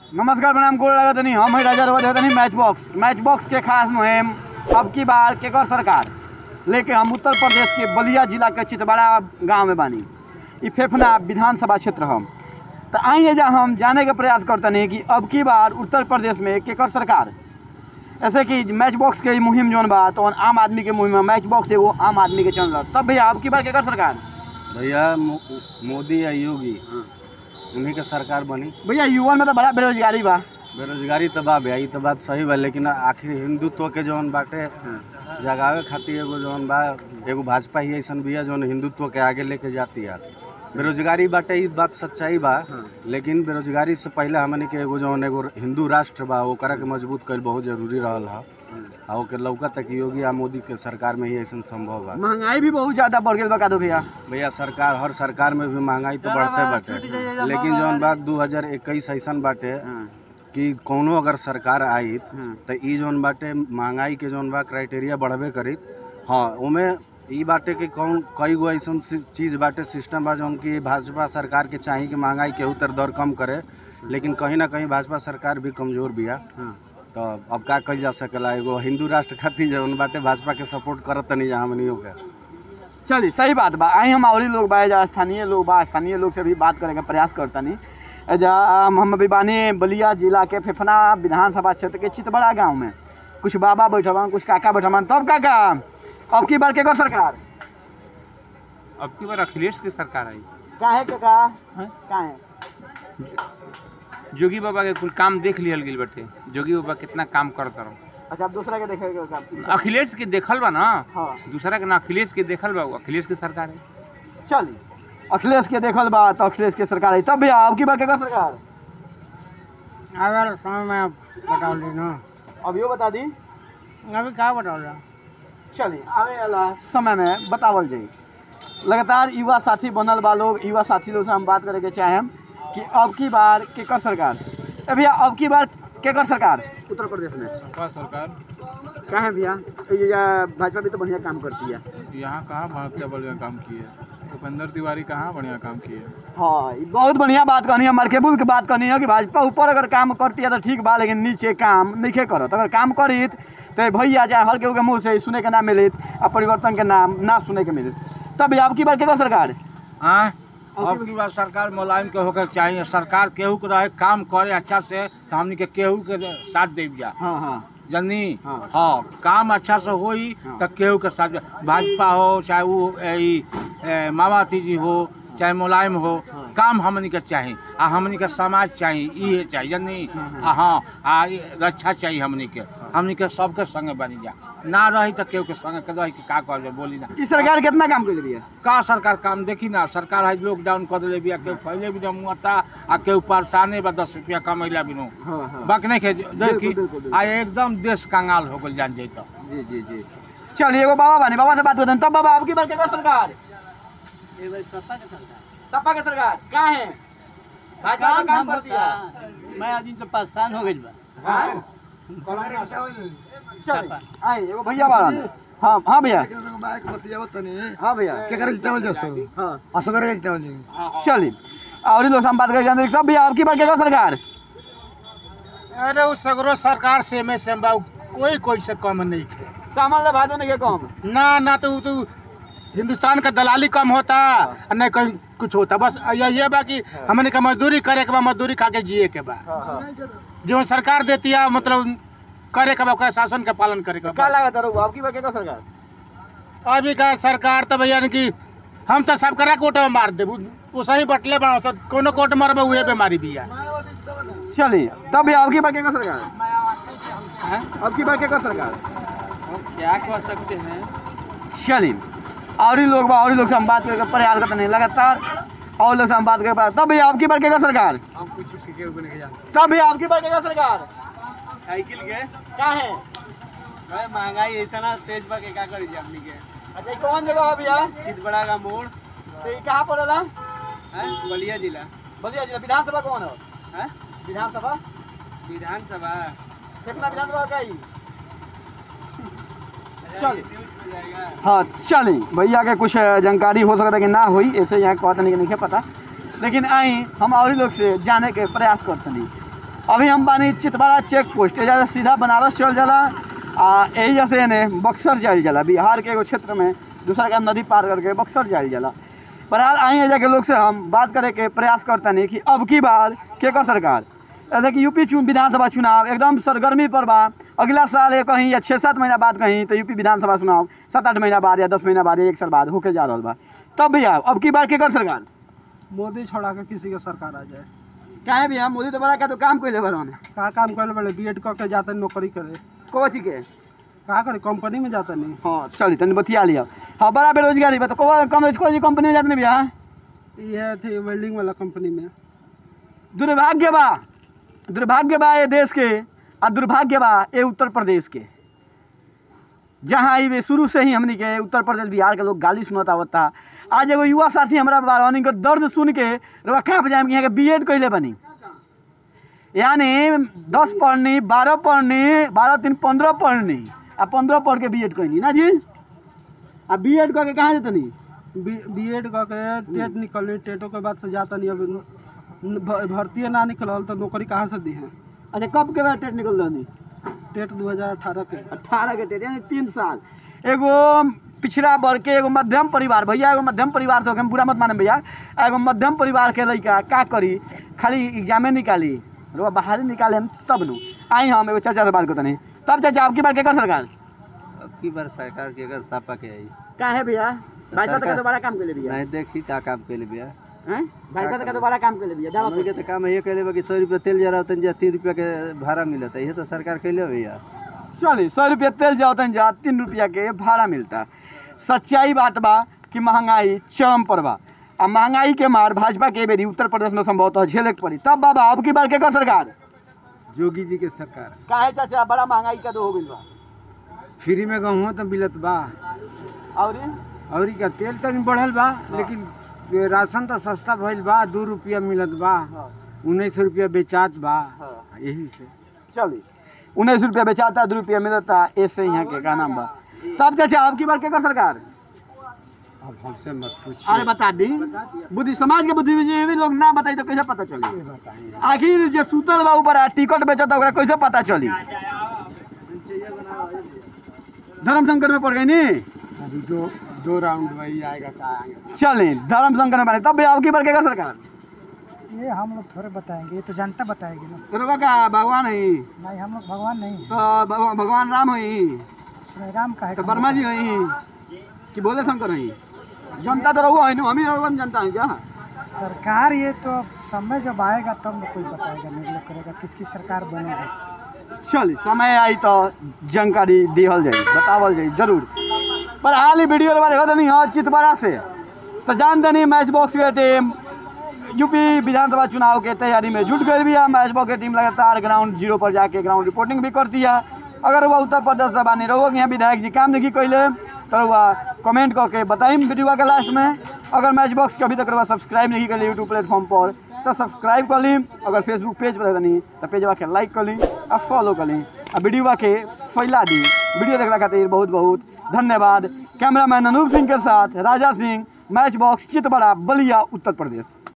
नमस्कार प्रणाम गोड़ लगा तनी हम राजा रवा तनी मैच बॉक्स के खास मुहिम अब की बार केकर सरकार लेके हम उत्तर प्रदेश के बलिया जिला के चितबड़ा गांव में बानी। ये फेफना विधानसभा क्षेत्र हम तो आई जा हम जाने के प्रयास करते कि अब की बार उत्तर प्रदेश में केकर सरकार। ऐसे कि मैच बॉक्स के मुहिम जौन बा तो आम आदमी के मुहिम मैच बॉक्स एगो आम आदमी के चल तब भैया अब की बार केकर सरकार। भैया मोदी या योगी उन्हीं के सरकार बनी। भैया युवा में तो बड़ा बेरोजगारी बा। बेरोजगारी तो बा भैया, तो बात सही बा, लेकिन आखिर हिंदुत्व के जौन बाटे जगावे खातिर एगो जौन बा एगो भाजपा ही ऐसा भी है जौन हिंदुत्व के आगे लेके जाती है। बेरोजगारी बाटे ये बात सच्चाई बा, लेकिन बेरोजगारी से पहले हमने के एगो जौन एगो हिंदू राष्ट्र बा ओकरा के मजबूत कर बहुत जरूरी रहल है। और लौका तक योगी आ मोदी के सरकार में ही ऐसा संभव बा। महंगाई भी बहुत ज़्यादा बढ़ गई बा दो भैया सरकार हर सरकार में भी महंगाई तो बढ़ते बाटे, लेकिन जौन बात 2021 ऐसा बाटे कि कोनो अगर सरकार आई तो ई जौन बाटे महंगाई के जौन बा क्राइटेरिया बढ़बे करी। हाँ उमें ई बाटे कि कौन कई गो ऐसा चीज़ बाटे सिस्टम बा जौन कि भाजपा सरकार के चाहिए कि महंगाई के उतर दर कम करे, लेकिन कहीं ना कहीं भाजपा सरकार भी कमज़ोर बिया। तो अब का कल जा सकेला एगो हिंदू राष्ट्र खातिर जौन बाटे भाजपा के सपोर्ट करत नहीं हमनियों के। चलिए सही बात बा। आई हम और लोग बा जा स्थानीय लोग से भी बात करे का प्रयास करता नहीं जा। हम अभी बानी बलिया जिला के फेफना विधानसभा क्षेत्र के चितबड़ा गांव में। कुछ बाबा बैठा बा, कुछ काका बैठा बा। तब काका अब की बार केकर सरकार। अब की बार अखिलेश की सरकार आई। काहे काका काहे जोगी बाबा के कुल काम देख लियल गेल बटे। जोगी बाबा कितना काम करता रहो। अच्छा आप दूसरा के देखेगा काम। अखिलेश के देखल बा ना। हाँ। दूसरा के ना अखिलेश के देखल बा, अखिलेश की सरकार है। चलिए अखिलेश के देखल बा तो अखिलेश के सरकार है। तब भैया अब की बार केकर सरकार। अगर समय में बताओ ली ना, अभियो बता दी अभी क्या बताओ ला। चलिए आवे वाला समय में बतावल जाए। लगातार युवा साथी बनल बा लोग, युवा साथी लोग से हम बात करे के चाहें कि अब की बार केकर सरकार। भैया अब की बार केकर सरकार उत्तर प्रदेश में। सपा सरकार। कहाँ है भैया भाजपा भी तो बढ़िया काम करती है। यहाँ कहाँ भाजपा बढ़िया काम की है, उपेंद्र तिवारी कहाँ बढ़िया काम की है। हाँ बहुत बढ़िया बात कहनी है, मार्केबुल की बात कहनी है कि भाजपा ऊपर अगर काम करती है तो ठीक बा, लेकिन नीचे काम नहीं करत। अगर काम करी तो भैया चाहे हर केहू के मुँह से सुने के ना मिले और परिवर्तन के नाम ना सुने के मिले। तब अब की बार केकर सरकार। हाँ अब की बार सरकार मुलायम के होकर चाहिए। सरकार केहू के रहे काम करे अच्छा से तो हमनी के केहू के साथ दे जा। हाँ हाँ जनी हाँ। हाँ काम अच्छा से होई तो केहू के साथ भाजपा हो चाहे वो मायावती जी हो चाहे मुलायम हो, काम हमनी के चाहिए आ हमनी के समाज चाहिए ये चाहिए जनी। हाँ आ रक्षा चाहिए हमनी के सबके संगे बनी जा ना रही तो केहू के संगे के रही का कर बोली ना। इस सरकार कितना काम कर लिया का सरकार काम देखी ना। सरकार है लॉकडाउन कर दिले बिया, केहू पहले भी जब मुआता आ केहू परेशाने बा 10 रुपया कमैला बिनो बाकी नहीं खे देखी आ एकदम देश कंगाल हो गल जान जैत। जी जी जी चलिए एगो बाबा बानी, बाबा से बात करते हैं। तब बाबा आपकी बार केकर सरकार। सपा के सरकार क्या है भाजपा काम करती है। मैं आदमी तो परेशान हो गई बा। चल आई एगो भैया बारन। हाँ हाँ भैया हाँ भैया चलिए और लोग हम बात कर। सब भैया आपकी बार केकर सरकार। अरे उस सगरो सरकार से में से कोई से कम नहीं थे। सामान ले भाजो नहीं के कम ना तो हिंदुस्तान का दलाली कम होता और नहीं कहीं कुछ होता। बस ये बा कि हमने का मजदूरी करे के बा, मजदूरी खा के जिए के बा। जो सरकार देती है मतलब करे के बा शासन का पालन करे के। क्या लगा था आपकी बार केकर सरकार। अभी का सरकार तो भैया कि हम तो सब करा कोर्ट में मार दे उसे ही बटले बना कोनो कोर्ट मारबे उहे बीमारी भी है। चलिए तब भैया आपकी बार केकर सरकार। अब की बार केकर सरकार क्या कह सकते हैं। चलिए और लोग से हम बात करके प्रयास करते नहीं लगातार और लोग से हम बात कर। तब भैया आपकी बार केकर सरकार। तब भैया आपकी बार केकर सरकार। साइकिल के क्या है महंगाई इतना तेज बा के का करी जा हमनी के। अच्छा कौन जगह है भैया। चितबड़ा का मोड़। तो ये कहाँ पड़ेला। बलिया जिला। बलिया जिला। विधानसभा कौन है। विधानसभा कितना विधानसभा का ही। चल हाँ चलिए भैया के कुछ जानकारी हो सकता है कि ना हुई, ऐसे यहाँ कहते नहीं कि नहीं पता, लेकिन आई हम और लोग से जाने के प्रयास करते नहीं। अभी हम बानी चितवाड़ा चेक पोस्ट एजा से सीधा बनारस चल जाला आ यही जैसे ने बक्सर जाइल जाला बिहार के एगो क्षेत्र में दूसरा का नदी पार करके बक्सर जाइल जाला। बहरहाल आई एजा के लोग से हम बात करे के प्रयास करता नहीं कि अब की बार केकर सरकार जैसे कि यूपी विधानसभा चुनाव एकदम सरगर्मी पर बा। अगला साल या कहीं या 6-7 महीना बाद कहीं तो यूपी विधानसभा चुनाव 7-8 महीना बाद या 10 महीना बाद या 1 साल बाद होके जा रहा बा। तब भैया अब की बार केकर सरकार मोदी छोड़ा के किसी के सरकार आ जाए। काहे भैया मोदी तो बड़ा का तो काम कैले बा का काम करे बड़े बीएड के जाते नौकरी करे कोची के का करे कंपनी में जाता नहीं। हाँ चलिए तनी बतिया लिया। हाँ बड़ा बेरोजगारी बा तो कौन कंपनी में जाते नहीं भैया ये थे वेल्डिंग वाला कंपनी में। दुर्भाग्य बा ये देश के आ दुर्भाग्य बा ये उत्तर प्रदेश के जहाँ ये शुरू से ही हमनी के उत्तर प्रदेश बिहार के लोग गाली सुनता होता। आज एगो युवा साथी हमारा बारवानी के दर्द सुन के रुआ कहाँ पर जाए कि यहाँ के बीएड कैले बनी यानी 10 पढ़नी 12 पढ़नी 12-3 15 पढ़नी आ 15 पढ़ के बीएड कैनी ना जी आ बीएड करके कहाँ जाते नहीं बीएड के टेट निकलनी टेटों के बाद से जाता नहीं। अब भर्ती ना निकल तो नौकरी कहाँ से दी है। अच्छा कब के बाद टेट निकल रही टेट 2018 के 18 के टेट यानी 3 साल। एगो पिछड़ा वर्ग के एगो मध्यम परिवार भैया एगो मध्यम परिवार से हम बुरा मत माने भैया एगो मध्यम परिवार के लड़का का करी खाली एग्जामे निकाली रुआ बाहर निकाले हम तब नु आई हम एगो चाचा से बात करते नहीं तब चाचा आपकी बार केकर सरकार अब की बार सरकार के अगर सापा के आई का है भैया भाजपा का दोबारा काम कर ले भैया नहीं देखी का काम के लिए भैया हैं भाजपा का दोबारा काम कर ले भैया हमनी के तो काम ये कहले बा कि 100 रुपया तेल जरा तन जा 3 रुपया के भाड़ा मिलता ये तो सरकार कहले भैया। चलिए 100 रुपया तेल जाओ तन जा 3 रुपया के भाड़ा मिलता। सच्चाई बात बा कि महंगाई चरम पर बा आ महंगाई के मार भाजपा के बेरी उत्तर प्रदेश में संभवतः झेले के पड़ी। तब बाबा अब की बार केकर सरकार योगी जी के सरकार। काहे चाचा बड़ा महंगाई का दो हो गइल बा फ्री में गेहूँ तो मिलत बा और का तेल तो बढ़ल बा लेकिन राशन तो सस्ता भइल बा 2 रुपया मिलत बा 19 रुपया बेचात बा यही से। चलिए 19 रुपया बेचाता 2 रुपया मिलता ऐसे यहाँ के का नाम बा। तब चाचा अब की बार केकर सरकार अब हमसे मत पूछिए। अरे बता दी बुद्धि समाज के बुद्धिजीवी लोग ना बताई तो कैसे पता चली आखिर जो सूतल बा ऊपर टिकट बेचता ओकरा कैसे पता चली। धर्म संकट में पड़ गई नी अभी दो राउंड वही आएगा का चले धर्म संकट में पड़े तब अब की बार केकर सरकार ये हम लोग थोड़े बताएंगे ये तो जनता बताएगी ना। तेरे का भगवान है नहीं हम लोग भगवान नहीं है तो भगवान राम है श्री राम का है तो वर्मा जी है कि बोले शंकर है जनता तो रहुआ है ना हम ही जनता है क्या सरकार ये तो अब समय जब आएगा तब कोई बताएगा निर्णय करेगा किसकी सरकार बनेगी। चल समय आई तो जानकारी दिहल जाए बतावल जाए जरूर। पर हाल ही वीडियो देखो तो नहीं हाँ चितवाड़ा से तो जानते नहीं मैच बॉक्स के टीम यूपी विधानसभा चुनाव के तैयारी में जुट गई भी है। मैच बॉक्स की टीम लगातार ग्राउंड जीरो पर जाके ग्राउंड रिपोर्टिंग भी करती है। अगर वह उत्तर प्रदेश से बानी रहो यहाँ विधायक जी काम नहीं कैले तो वह कमेंट करके बताइम वीडियो के लास्ट में। अगर मैच बॉक्स के अभी तक सब्सक्राइब नहीं कर यूट्यूब प्लेटफॉर्म पर तो सब्सक्राइब कर ली। अगर फेसबुक पेज पर नहीं तो पेजवा के लाइक कर ली और फॉलो कर ली और वीडियो के फैला दी। वीडियो देखने खातिर बहुत बहुत धन्यवाद। कैमरामैन अनूप सिंह के साथ राजा सिंह मैच बॉक्स चितवाड़ा बलिया उत्तर प्रदेश।